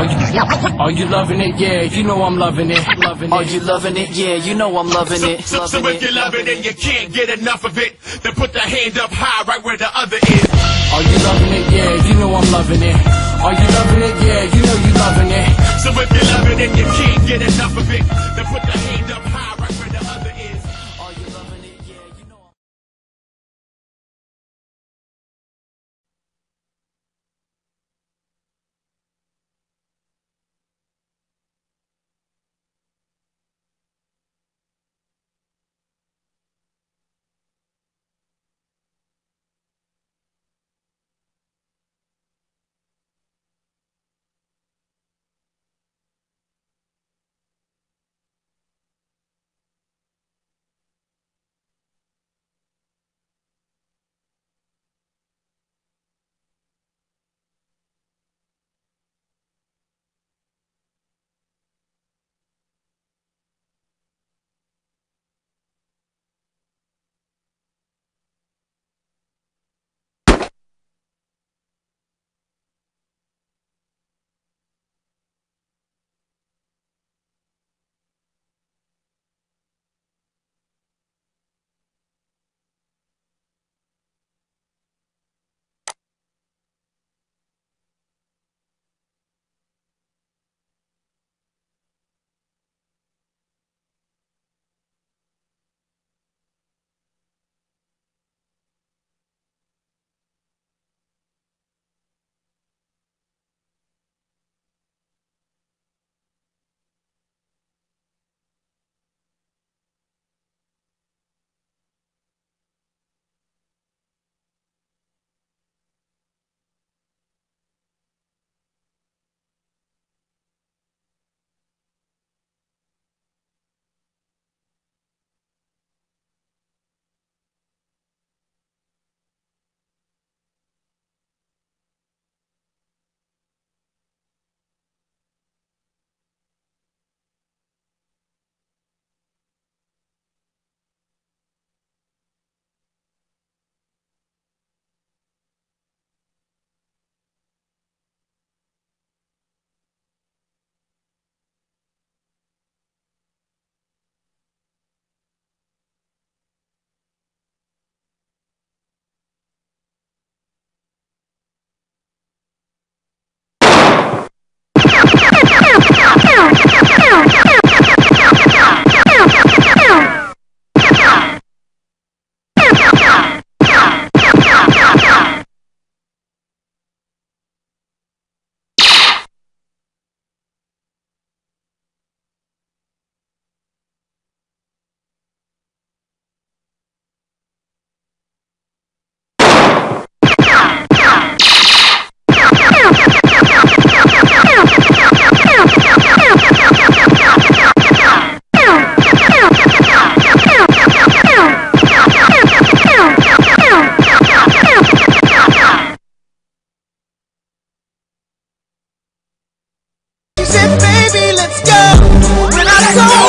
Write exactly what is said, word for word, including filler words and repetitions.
you, are you loving it? Yeah, you know I'm loving it. Loving it. Are you loving it? Yeah, you know I'm loving it. So, Loving so if it. you love it and you can't get enough of it, then put the hand up high right where the other is. Are you loving it? Yeah, you know I'm loving it. Are you loving it? Yeah, you know you loving it. So if you love it and you can't get enough of it, then put the hand up high right where the other is. Are you loving it? Yeah, you know I'm Baby, let's go. When I saw